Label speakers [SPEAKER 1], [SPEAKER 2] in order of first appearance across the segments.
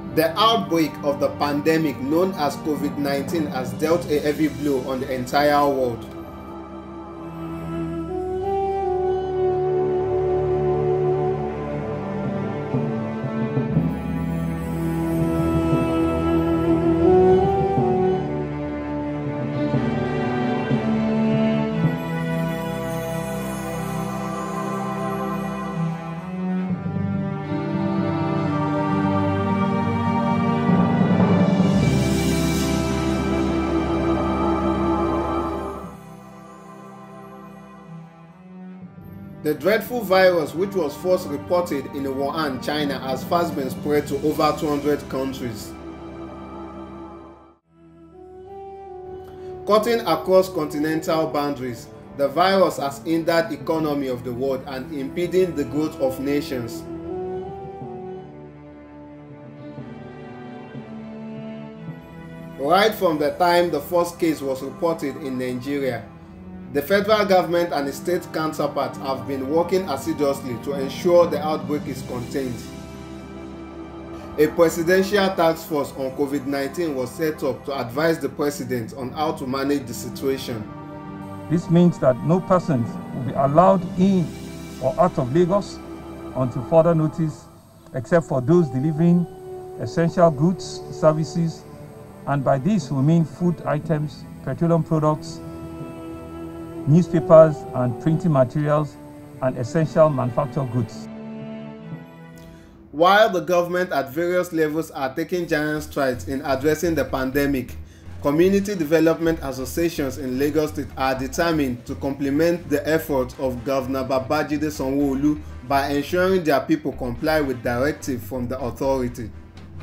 [SPEAKER 1] The outbreak of the pandemic known as COVID-19 has dealt a heavy blow on the entire world. The dreadful virus, which was first reported in Wuhan, China, has fast been spread to over 200 countries. Cutting across continental boundaries, the virus has hindered the economy of the world and impeding the growth of nations. Right from the time the first case was reported in Nigeria, the federal government and its state counterparts have been working assiduously to ensure the outbreak is contained. A presidential task force on COVID-19 was set up to advise the president on how to manage the situation.
[SPEAKER 2] This means that no person will be allowed in or out of Lagos until further notice, except for those delivering essential goods, services, and by this we mean food items, petroleum products, newspapers and printing materials, and essential manufactured goods.
[SPEAKER 1] While the government at various levels are taking giant strides in addressing the pandemic, community development associations in Lagos State are determined to complement the efforts of Governor Babajide Sanwo-Olu by ensuring their people comply with directives from the authority.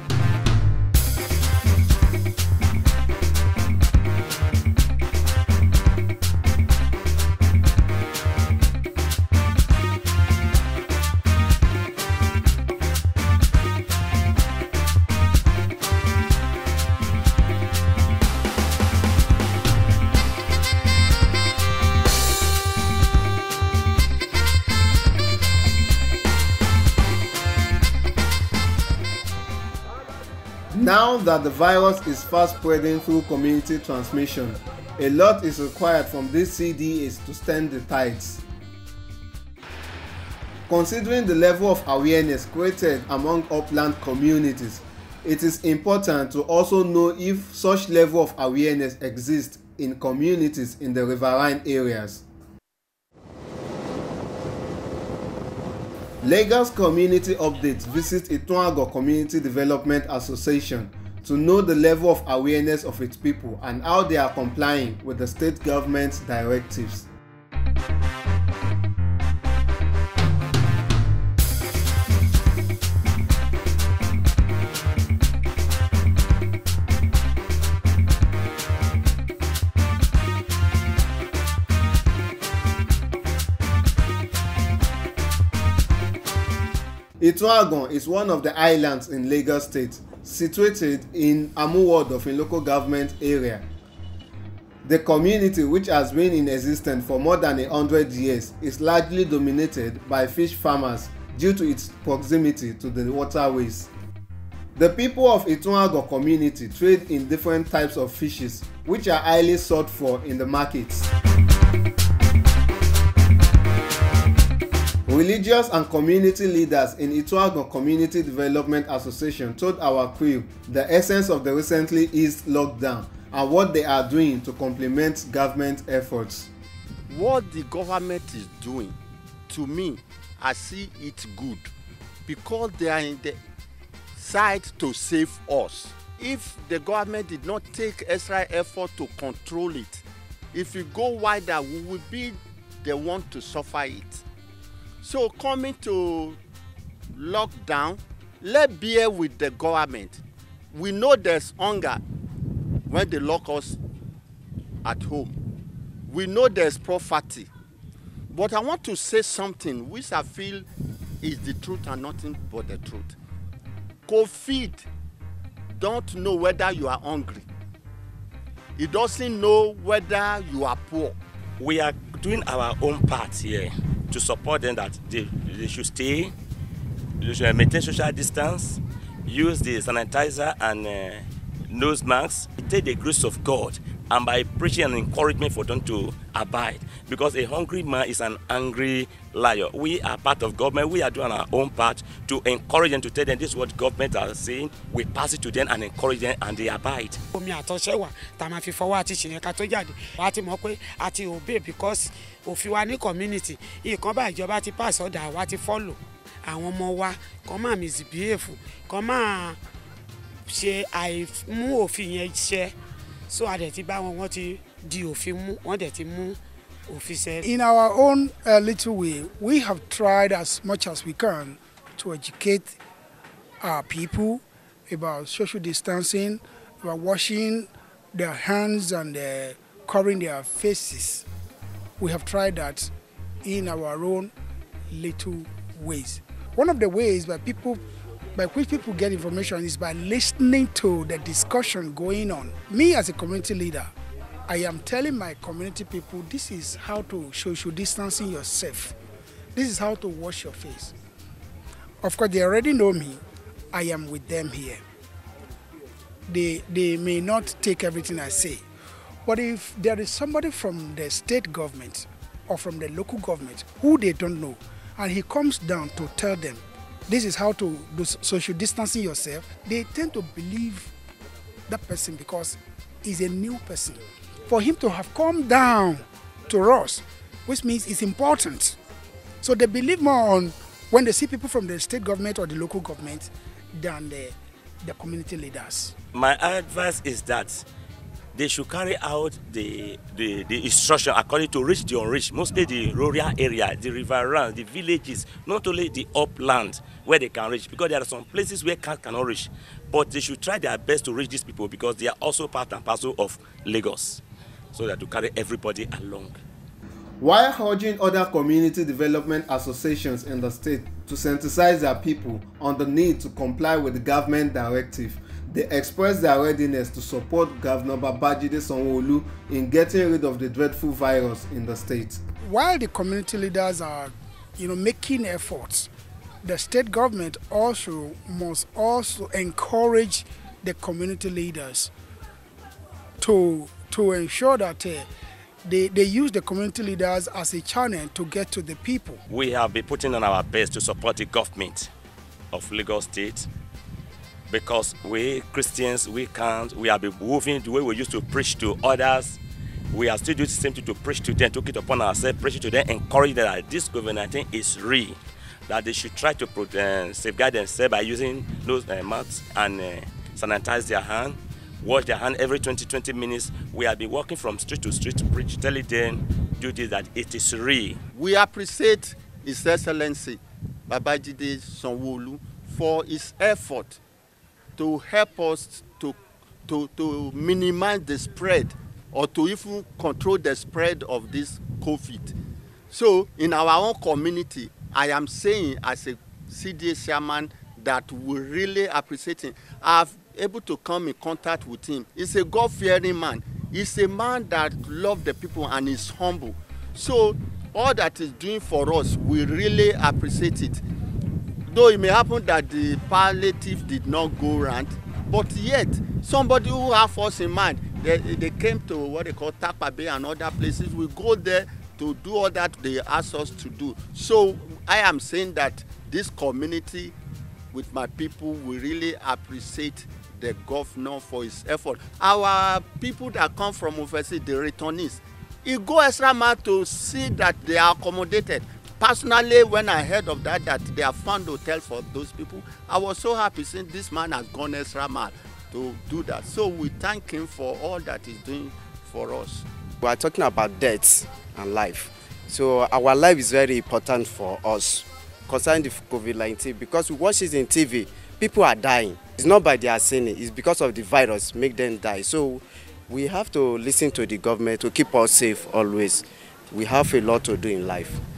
[SPEAKER 1] Now that the virus is fast spreading through community transmission, a lot is required from these CDAs to stem the tides. Considering the level of awareness created among upland communities, it is important to also know if such level of awareness exists in communities in the riverine areas. Lagos Community Updates visits Ituango Community Development Association to know the level of awareness of its people and how they are complying with the state government's directives. Ituango is one of the islands in Lagos State, situated in Amuwodofin local government area. The community, which has been in existence for more than 100 years, is largely dominated by fish farmers due to its proximity to the waterways. The people of Ituango community trade in different types of fishes, which are highly sought for in the markets. Religious and community leaders in Ituango Community Development Association told our crew the essence of the recently eased lockdown and what they are doing to complement government efforts.
[SPEAKER 3] What the government is doing, to me, I see it good because they are in the side to save us. If the government did not take extra effort to control it, if we go wider, we will be the one to suffer it. So coming to lockdown, let's bear with the government. We know there's hunger when they lock us at home. We know there's poverty. But I want to say something which I feel is the truth and nothing but the truth. COVID don't know whether you are hungry. It doesn't know whether you are poor.
[SPEAKER 4] We are doing our own part here to support them that they should stay, they should maintain social distance, use the sanitizer and nose masks, take the grace of God, and by preaching and encouragement for them to abide. Because a hungry man is an angry liar. We are part of government. We are doing our own part to encourage them, to tell them this is what government are saying. We pass it to them and encourage them, and they abide.
[SPEAKER 5] Omi àtọ̀ṣẹ́ wà tá a máa fi fọwọ́ àti ṣìyẹn ká tó jáde. Wàá ti mọ̀ pé a ti obey because òfin wa ní community. Ìkan bá ìjọba ti pass order wa ti follow. Àwọn ọmọ wa kàn máa misbehave, kàn máa ṣe àìmú òfin yẹn ṣẹ. So a dẹ̀ ti bá wọn ti di òfin mú, wọ́n dẹ̀ ti mú òfin ṣẹ.
[SPEAKER 6] In our own little way, we have tried as much as we can to educate our people about social distancing, about washing their hands and covering their faces. We have tried that in our own little ways. One of the ways by which people get information is by listening to the discussion going on. Me as a community leader, I am telling my community people, this is how to social distancing yourself. This is how to wash your face. Of course, they already know me. I am with them here. They may not take everything I say. But if there is somebody from the state government or from the local government who they don't know, and he comes down to tell them, this is how to do social distancing yourself, they tend to believe that person because he's a new person. For him to have come down to us, which means it's important. So they believe more on when they see people from the state government or the local government than the community leaders.
[SPEAKER 4] My advice is that they should carry out the instruction according to reach the unreached, mostly the rural area, the riverine, the villages, not only the upland where they can reach, because there are some places where cannot reach. But they should try their best to reach these people because they are also part and parcel of Lagos, so that to carry everybody along.
[SPEAKER 1] While urging other community development associations in the state to sensitize their people on the need to comply with the government directive, they expressed their readiness to support Governor Babajide Sanwo-Olu in getting rid of the dreadful virus in the state.
[SPEAKER 6] While the community leaders are, making efforts, the state government must also encourage the community leaders to ensure that they use the community leaders as a channel to get to the people.
[SPEAKER 4] We have been putting on our best to support the government of Lagos State, because we Christians, we have been moving the way we used to preach to others. We are still doing the same thing to preach to them, took it upon ourselves, preach to them, encourage them that this COVID-19 is real, that they should try to safeguard themselves by using those masks and sanitize their hands, wash their hands every 20 minutes. We have been walking from street to street to preach, telling them, do this, that it is real.
[SPEAKER 3] We appreciate His Excellency Babajide Sanwo-Olu for his effort to help us to minimize the spread or to even control the spread of this COVID. So in our own community, I am saying as a CDA chairman that we really appreciate him. I've able to come in contact with him. He's a God-fearing man. He's a man that loves the people and is humble. So all that he's doing for us, we really appreciate it. Though it may happen that the palliative did not go round, but yet somebody who have us in mind, they came to what they call Takpa Bay and other places. We go there to do all that they ask us to do. So I am saying that this community with my people, we really appreciate the governor for his effort. Our people that come from overseas, the returnees, he go extra mile to see that they are accommodated. Personally, when I heard of that they have found hotel for those people, I was so happy seeing this man has gone extra mile to do that. So we thank him for all that he's doing for us.
[SPEAKER 7] We are talking about death and life. So our life is very important for us concerning the COVID-19, because we watch it in TV, people are dying. It's not by their sin, it's because of the virus make them die. So we have to listen to the government to keep us safe always. We have a lot to do in life.